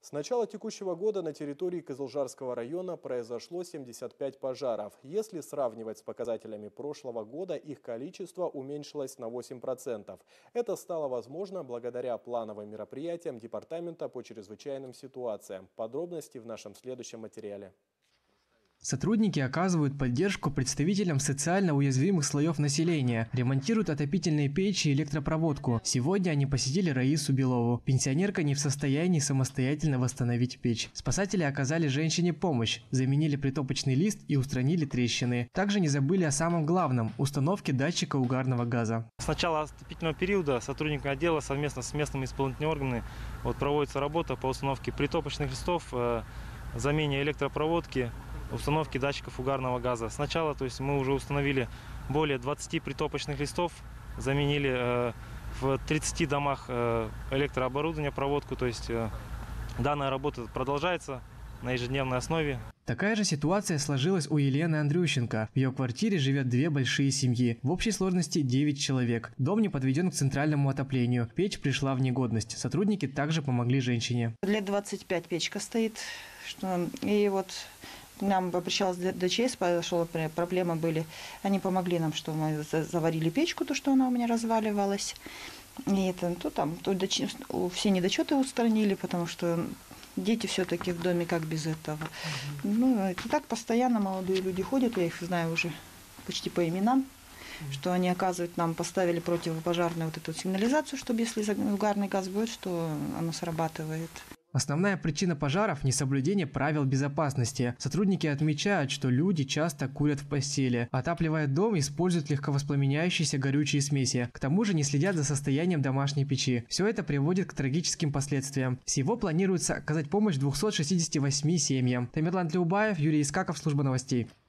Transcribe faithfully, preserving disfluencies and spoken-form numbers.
С начала текущего года на территории Кызылжарского района произошло семьдесят пять пожаров. Если сравнивать с показателями прошлого года, их количество уменьшилось на восемь процентов. Это стало возможно благодаря плановым мероприятиям Департамента по чрезвычайным ситуациям. Подробности в нашем следующем материале. Сотрудники оказывают поддержку представителям социально уязвимых слоев населения, ремонтируют отопительные печи и электропроводку. Сегодня они посетили Раису Белову. Пенсионерка не в состоянии самостоятельно восстановить печь. Спасатели оказали женщине помощь, заменили притопочный лист и устранили трещины. Также не забыли о самом главном – установке датчика угарного газа. С начала отопительного периода сотрудниками отдела совместно с местными исполнительными органами вот, проводится работа по установке притопочных листов, э, замене электропроводки, установки датчиков угарного газа. Сначала, то есть, мы уже установили более двадцати притопочных листов, заменили э, в тридцати домах э, электрооборудование, проводку. То есть, э, данная работа продолжается на ежедневной основе. Такая же ситуация сложилась у Елены Андрющенко. В ее квартире живет две большие семьи. В общей сложности девять человек. Дом не подведен к центральному отоплению. Печь пришла в негодность. Сотрудники также помогли женщине. Лет двадцать пять печка стоит. Что... И вот нам обращалась ДЧС, пошла, проблемы были. Они помогли нам, что мы заварили печку, то, что она у меня разваливалась. И это, то там то, все недочеты устранили, потому что дети все-таки в доме, как без этого. Mm-hmm. Ну, это так постоянно молодые люди ходят, я их знаю уже почти по именам, mm-hmm. что они, оказывают, нам поставили противопожарную вот эту сигнализацию, чтобы если угарный газ будет, что оно срабатывает. Основная причина пожаров – несоблюдение правил безопасности. Сотрудники отмечают, что люди часто курят в постели. Отапливая дом, используют легковоспламеняющиеся горючие смеси. К тому же не следят за состоянием домашней печи. Все это приводит к трагическим последствиям. Всего планируется оказать помощь двухсот шестидесяти восьми семьям. Тамерлан Тлеубаев, Юрий Искаков, служба новостей.